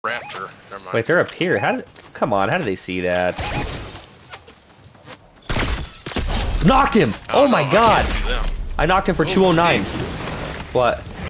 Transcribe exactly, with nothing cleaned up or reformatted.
Raptor. Never mind. Wait, they're up here. How did? Come on, how did they see that? Knocked him! Oh, Oh my no, I god! can't see them. I knocked him for Oh, two oh nine. Steve. What?